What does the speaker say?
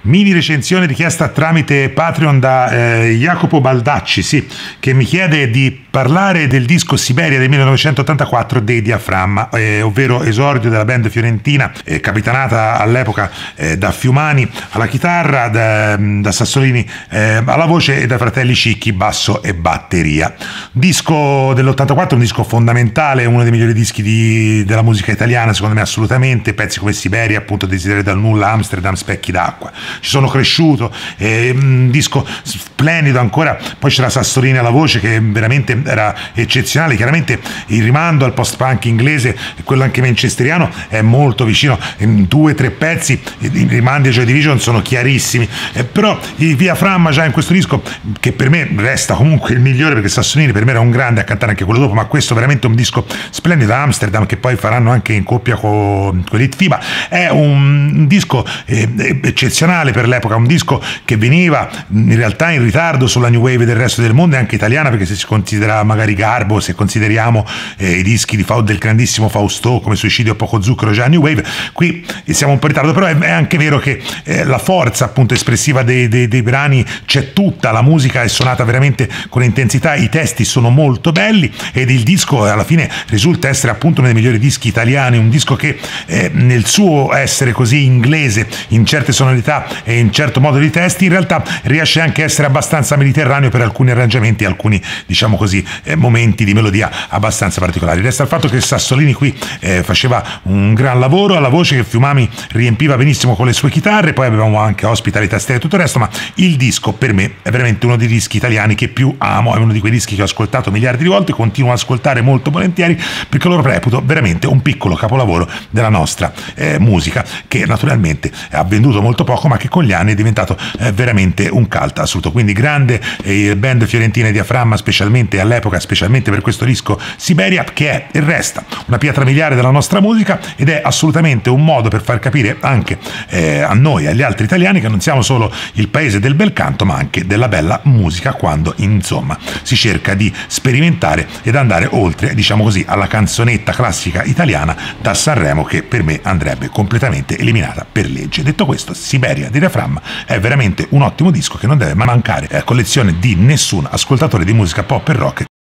Mini recensione richiesta tramite Patreon da Jacopo Baldacci, sì, che mi chiede di parlare del disco Siberia del 1984 dei Diaframma, ovvero esordio della band fiorentina, capitanata all'epoca da Fiumani alla chitarra, da Sassolini alla voce e dai fratelli Cicchi basso e batteria. Disco dell'84, un disco fondamentale, uno dei migliori dischi della musica italiana, secondo me assolutamente. Pezzi come Siberia, appunto, Desiderio dal nulla, Amsterdam, Specchi d'acqua. Ci sono cresciuto, un disco splendido ancora. Poi c'era Sassolini alla voce che veramente era eccezionale. Chiaramente il rimando al post-punk inglese, quello anche manchesteriano, è molto vicino. In 2 o 3 pezzi i rimandi a Joy Division sono chiarissimi, però i Diaframma già in questo disco, che per me resta comunque il migliore, perché Sassolini per me era un grande, a cantare anche quello dopo, ma questo è veramente un disco splendido. Amsterdam, che poi faranno anche in coppia con l'Itfiba, è un disco eccezionale per l'epoca, un disco che veniva in realtà in ritardo sulla New Wave del resto del mondo e anche italiana, perché se si considera magari Garbo, se consideriamo i dischi del grandissimo Fausto come Suicidio, Poco Zucchero, già New Wave, qui siamo un po' in ritardo. Però è anche vero che la forza appunto espressiva dei brani c'è tutta, la musica è suonata veramente con intensità, i testi sono molto belli ed il disco alla fine risulta essere appunto uno dei migliori dischi italiani, un disco che nel suo essere così inglese in certe sonorità e in certo modo di testi, in realtà riesce anche a essere abbastanza mediterraneo per alcuni arrangiamenti, alcuni, diciamo così, momenti di melodia abbastanza particolari. Resta il fatto che Sassolini qui faceva un gran lavoro alla voce, che Fiumani riempiva benissimo con le sue chitarre, poi avevamo anche ospita le tastiere e tutto il resto, ma il disco per me è veramente uno dei dischi italiani che più amo, è uno di quei dischi che ho ascoltato miliardi di volte, continuo ad ascoltare molto volentieri, perché lo reputo veramente un piccolo capolavoro della nostra musica, che naturalmente ha venduto molto poco, ma che con gli anni è diventato veramente un cult assoluto. Quindi grande band fiorentina, Diaframma, specialmente all'epoca, specialmente per questo disco Siberia, che è e resta una pietra miliare della nostra musica, ed è assolutamente un modo per far capire anche a noi e agli altri italiani che non siamo solo il paese del bel canto, ma anche della bella musica, quando insomma si cerca di sperimentare ed andare oltre, diciamo così, alla canzonetta classica italiana da Sanremo, che per me andrebbe completamente eliminata per legge. Detto questo, Siberia di Diaframma è veramente un ottimo disco che non deve mancare alla collezione di nessun ascoltatore di musica pop e rock.